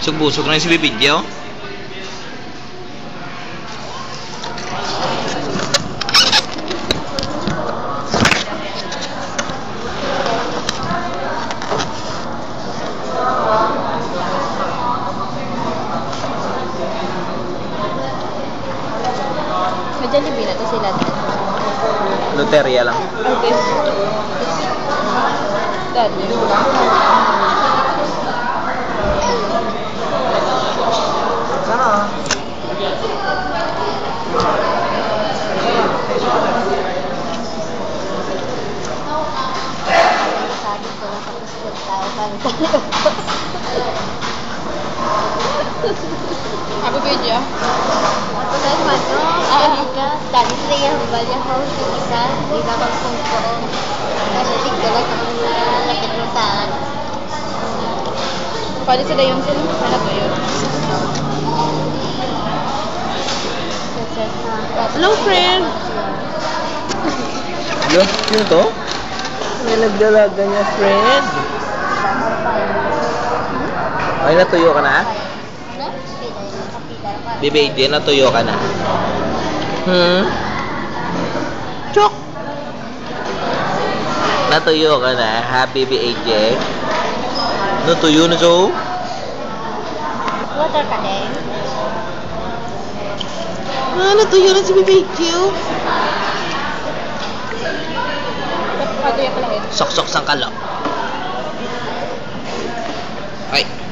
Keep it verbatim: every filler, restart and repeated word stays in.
Busog-busog na yung si Bibidyo. May Jollibee na to sila. Loteria lang. Okay. Dali. Sana. Sabi ko lang tapos kung tao pa rin. Happy video. Ako na naman, no? Ano ka? Dali sila yung balya ko, yung isa, hindi na kung ko. Kasi tigdo lang ako na lapit mo sa Pwede sila yung sila. Ano to yun? Hello, friend! Hello? Sino to? May nagdalaga niya, friend. Ay, natuyo ka na? Bibidyo, natuyo ka na. Hmm? Chok! Natuyo ka na, ha, Baby A J? Natuyo na, so? water ka din. Ah, natuyo na si Baby A J, oh. Patuya pala yun. Sok-sok sang kalo. Ay.